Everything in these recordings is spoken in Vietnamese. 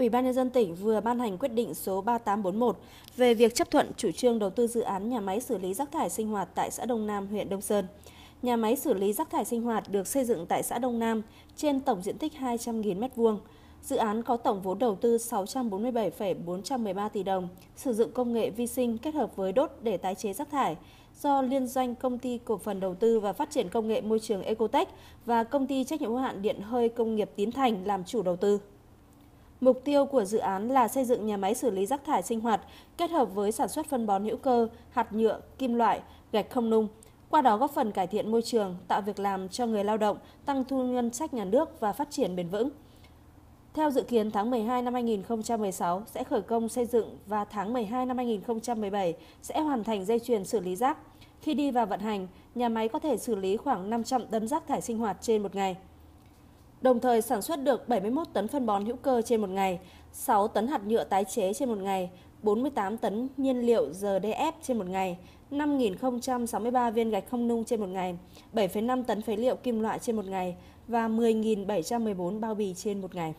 Ủy ban Nhân dân tỉnh vừa ban hành quyết định số 3841 về việc chấp thuận chủ trương đầu tư dự án nhà máy xử lý rác thải sinh hoạt tại xã Đông Nam, huyện Đông Sơn. Nhà máy xử lý rác thải sinh hoạt được xây dựng tại xã Đông Nam trên tổng diện tích 200.000 m². Dự án có tổng vốn đầu tư 647,413 tỷ đồng, sử dụng công nghệ vi sinh kết hợp với đốt để tái chế rác thải, do liên doanh Công ty Cổ phần Đầu tư và Phát triển Công nghệ Môi trường Ecotech và Công ty Trách nhiệm hữu hạn Điện hơi Công nghiệp Tín Thành làm chủ đầu tư. Mục tiêu của dự án là xây dựng nhà máy xử lý rác thải sinh hoạt kết hợp với sản xuất phân bón hữu cơ, hạt nhựa, kim loại, gạch không nung. Qua đó góp phần cải thiện môi trường, tạo việc làm cho người lao động, tăng thu ngân sách nhà nước và phát triển bền vững. Theo dự kiến, tháng 12 năm 2016 sẽ khởi công xây dựng và tháng 12 năm 2017 sẽ hoàn thành dây chuyền xử lý rác. Khi đi vào vận hành, nhà máy có thể xử lý khoảng 500 tấn rác thải sinh hoạt trên một ngày. Đồng thời sản xuất được 71 tấn phân bón hữu cơ trên một ngày, 6 tấn hạt nhựa tái chế trên một ngày, 48 tấn nhiên liệu RDF trên một ngày, 5.063 viên gạch không nung trên một ngày, 7,5 tấn phế liệu kim loại trên một ngày và 10.714 bao bì trên một ngày.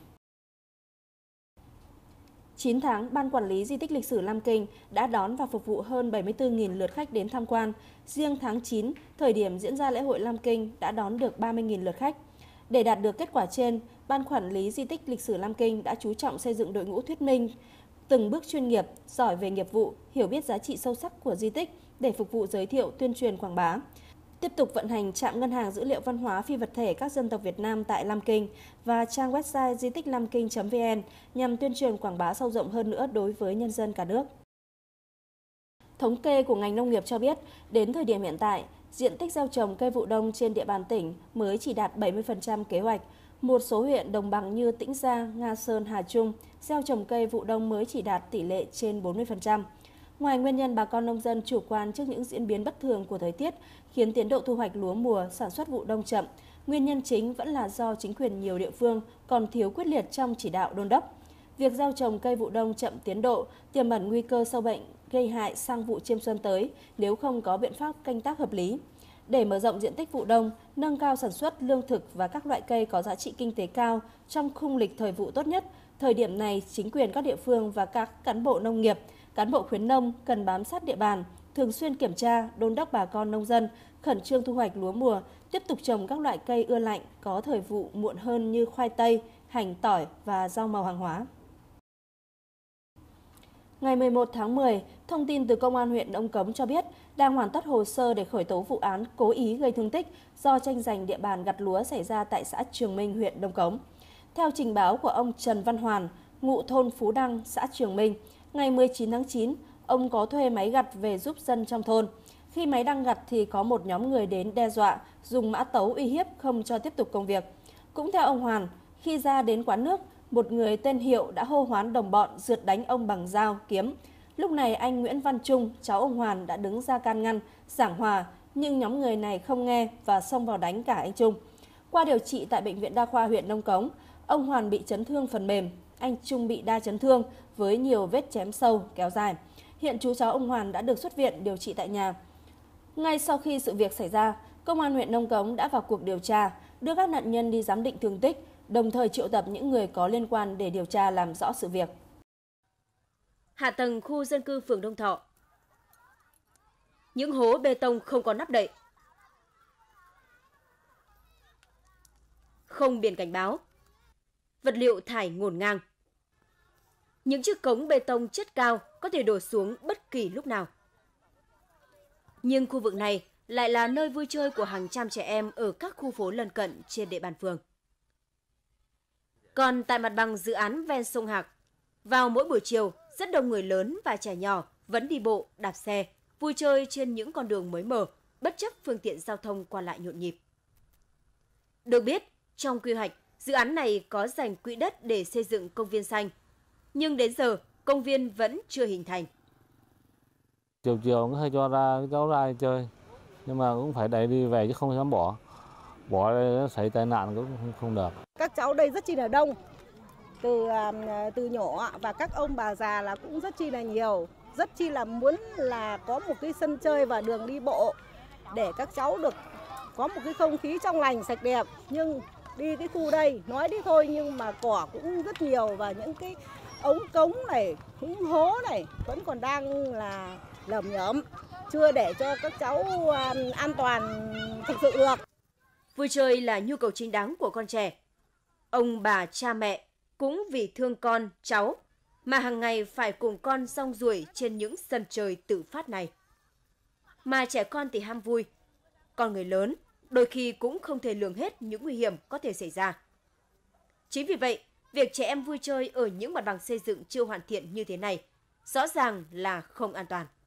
9 tháng, Ban Quản lý Di tích lịch sử Lam Kinh đã đón và phục vụ hơn 74.000 lượt khách đến tham quan. Riêng tháng 9, thời điểm diễn ra lễ hội Lam Kinh đã đón được 30.000 lượt khách. Để đạt được kết quả trên, Ban Quản lý Di tích lịch sử Lam Kinh đã chú trọng xây dựng đội ngũ thuyết minh, từng bước chuyên nghiệp, giỏi về nghiệp vụ, hiểu biết giá trị sâu sắc của di tích để phục vụ giới thiệu, tuyên truyền, quảng bá. Tiếp tục vận hành trạm ngân hàng dữ liệu văn hóa phi vật thể các dân tộc Việt Nam tại Lam Kinh và trang website di tích lamking.vn nhằm tuyên truyền quảng bá sâu rộng hơn nữa đối với nhân dân cả nước. Thống kê của ngành nông nghiệp cho biết, đến thời điểm hiện tại, diện tích gieo trồng cây vụ đông trên địa bàn tỉnh mới chỉ đạt 70% kế hoạch. Một số huyện đồng bằng như Tĩnh Gia, Nga Sơn, Hà Trung gieo trồng cây vụ đông mới chỉ đạt tỷ lệ trên 40%. Ngoài nguyên nhân bà con nông dân chủ quan trước những diễn biến bất thường của thời tiết khiến tiến độ thu hoạch lúa mùa, sản xuất vụ đông chậm, nguyên nhân chính vẫn là do chính quyền nhiều địa phương còn thiếu quyết liệt trong chỉ đạo đôn đốc. Việc gieo trồng cây vụ đông chậm tiến độ tiềm ẩn nguy cơ sâu bệnh gây hại sang vụ chiêm xuân tới nếu không có biện pháp canh tác hợp lý. Để mở rộng diện tích vụ đông, nâng cao sản xuất lương thực và các loại cây có giá trị kinh tế cao trong khung lịch thời vụ tốt nhất, thời điểm này chính quyền các địa phương và các cán bộ nông nghiệp, cán bộ khuyến nông cần bám sát địa bàn, thường xuyên kiểm tra, đôn đốc bà con nông dân, khẩn trương thu hoạch lúa mùa, tiếp tục trồng các loại cây ưa lạnh có thời vụ muộn hơn như khoai tây, hành, tỏi và rau màu hàng hóa. Ngày 11 tháng 10, thông tin từ Công an huyện Nông Cống cho biết đang hoàn tất hồ sơ để khởi tố vụ án cố ý gây thương tích do tranh giành địa bàn gặt lúa xảy ra tại xã Trường Minh, huyện Nông Cống. Theo trình báo của ông Trần Văn Hoàn, ngụ thôn Phú Đăng, xã Trường Minh, ngày 19 tháng 9, ông có thuê máy gặt về giúp dân trong thôn. Khi máy đang gặt thì có một nhóm người đến đe dọa, dùng mã tấu uy hiếp không cho tiếp tục công việc. Cũng theo ông Hoàn, khi ra đến quán nước, một người tên Hiệu đã hô hoán đồng bọn rượt đánh ông bằng dao, kiếm. Lúc này anh Nguyễn Văn Trung, cháu ông Hoàn đã đứng ra can ngăn, giảng hòa, nhưng nhóm người này không nghe và xông vào đánh cả anh Trung. Qua điều trị tại Bệnh viện Đa khoa huyện Nông Cống, ông Hoàn bị chấn thương phần mềm, anh Trung bị đa chấn thương với nhiều vết chém sâu kéo dài. Hiện chú cháu ông Hoàn đã được xuất viện điều trị tại nhà. Ngay sau khi sự việc xảy ra, Công an huyện Nông Cống đã vào cuộc điều tra, đưa các nạn nhân đi giám định thương tích, đồng thời triệu tập những người có liên quan để điều tra làm rõ sự việc. Hạ tầng khu dân cư phường Đông Thọ. Những hố bê tông không có nắp đậy. Không biển cảnh báo. Vật liệu thải ngổn ngang. Những chiếc cống bê tông chất cao có thể đổ xuống bất kỳ lúc nào. Nhưng khu vực này lại là nơi vui chơi của hàng trăm trẻ em ở các khu phố lân cận trên địa bàn phường. Còn tại mặt bằng dự án ven sông Hạc, vào mỗi buổi chiều, rất đông người lớn và trẻ nhỏ vẫn đi bộ, đạp xe, vui chơi trên những con đường mới mở, bất chấp phương tiện giao thông qua lại nhộn nhịp. Được biết, trong quy hoạch, dự án này có dành quỹ đất để xây dựng công viên xanh, nhưng đến giờ công viên vẫn chưa hình thành. Chiều cũng hay cho cháu ra chơi, nhưng mà cũng phải đẩy đi về chứ không dám bỏ. Bỏ đây nó xảy tai nạn cũng không được. Các cháu đây rất chi là đông, từ nhỏ và các ông bà già là cũng rất chi là nhiều, rất chi là muốn là có một cái sân chơi và đường đi bộ để các cháu được có một cái không khí trong lành sạch đẹp. Nhưng đi cái khu đây, nói đi thôi nhưng mà cỏ cũng rất nhiều và những cái ống cống này, những hố này vẫn còn đang là lởm nhởm, chưa để cho các cháu an toàn thực sự được. Vui chơi là nhu cầu chính đáng của con trẻ. Ông bà cha mẹ cũng vì thương con, cháu mà hàng ngày phải cùng con song ruổi trên những sân chơi tự phát này. Mà trẻ con thì ham vui, còn người lớn đôi khi cũng không thể lường hết những nguy hiểm có thể xảy ra. Chính vì vậy, việc trẻ em vui chơi ở những mặt bằng xây dựng chưa hoàn thiện như thế này rõ ràng là không an toàn.